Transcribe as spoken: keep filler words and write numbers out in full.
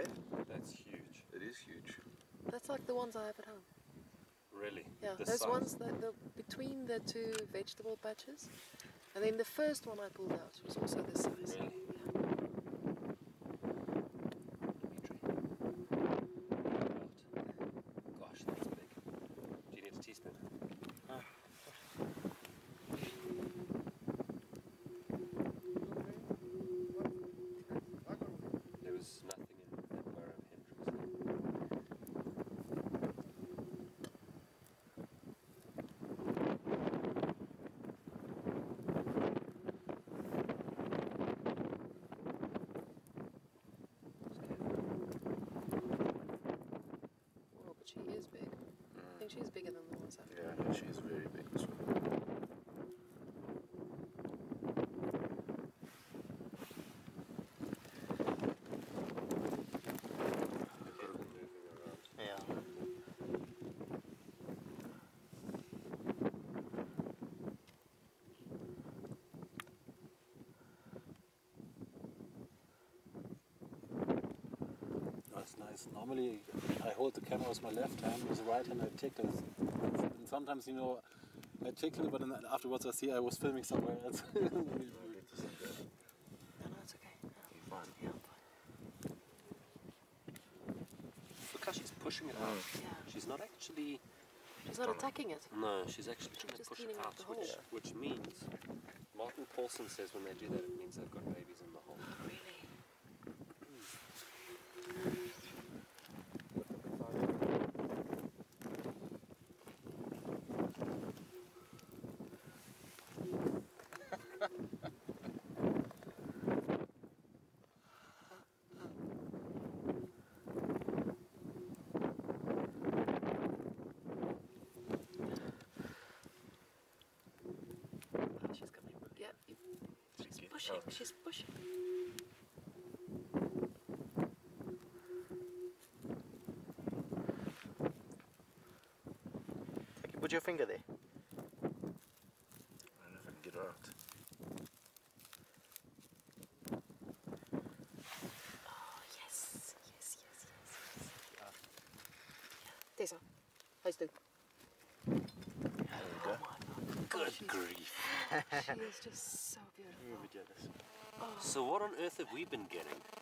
left. That's huge. It is huge. That's like the ones I have at home. Really? Yeah, This those size? ones that the between the two vegetable patches, and then the first one I pulled out was also this size. Really? Yeah. Dimitri. Gosh, that's big. Do you need a teaspoon? Ah. There was nothing in that burrow Hendrix. Oh, but she is big. I think she's bigger than the ones I've Yeah, no, she's very big, this one. Yeah. That's nice. Normally I hold the camera with my left hand, with the right hand I tickle. And sometimes, you know, I tickle, but then afterwards I see I was filming somewhere else. I get to see that. No, no, it's okay. You're fine. Yeah, I'm fine. Look how she's pushing it out. Yeah. She's not actually... She's not attacking it. No, she's actually She's trying to just push it cleaning out out, the hole. which, which means... Martin Paulson says when they do that, it means they've got babies in the hole. Really? Oh, she's coming. Yeah, she's pushing. Oh. She's pushing. Okay, put your finger there. I don't know if I can get her out. Oh, yes. Yes, yes, yes, yes. There's her. Huis toe. There we go. Oh my God. Good she's- grief. She is just so beautiful. You'll be jealous. So what on earth have we been getting?